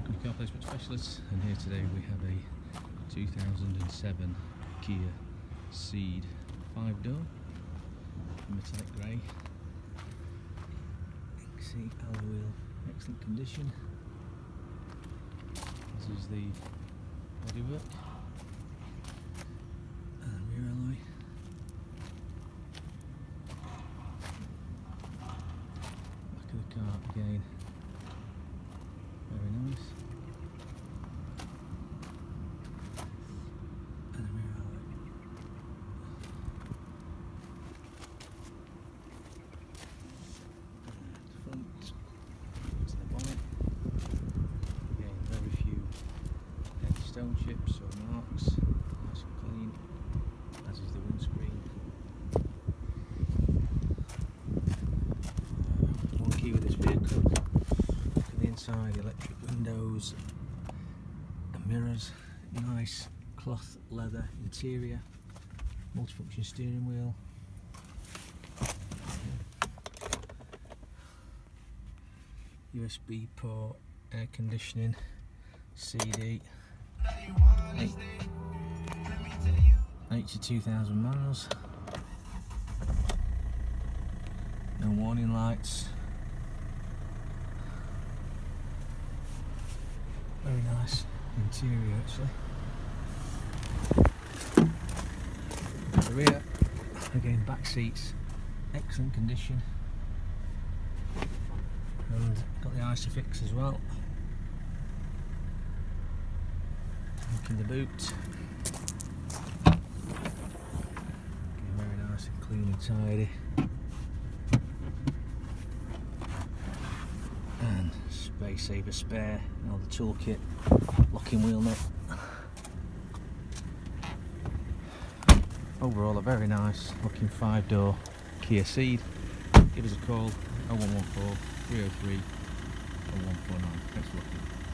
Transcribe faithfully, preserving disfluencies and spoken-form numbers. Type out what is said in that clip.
Welcome to Car Placement Specialists, and here today we have a two thousand seven Kia Ceed five door metallic grey. You can see alloy wheel, excellent condition. This is the bodywork and rear alloy. Back of the car again. Very nice. And a rear alloy. And front to the bonnet. Again, very few heavy stone chips or marks. Nice and clean, as is the windscreen. Uh, one key with this vehicle. Inside, electric windows and mirrors, nice cloth leather interior, multifunction steering wheel, U S B port, air conditioning, C D, eighty-two thousand miles, no warning lights. Very nice interior actually. The rear, again back seats, excellent condition, and got the Isofix as well. Look in the boot. Again, very nice and clean and tidy. And space saver spare, all the toolkit, locking wheel nut. Overall a very nice looking five door Kia Ceed. Give us a call oh one one four, three oh three, oh one four nine. Thanks for looking.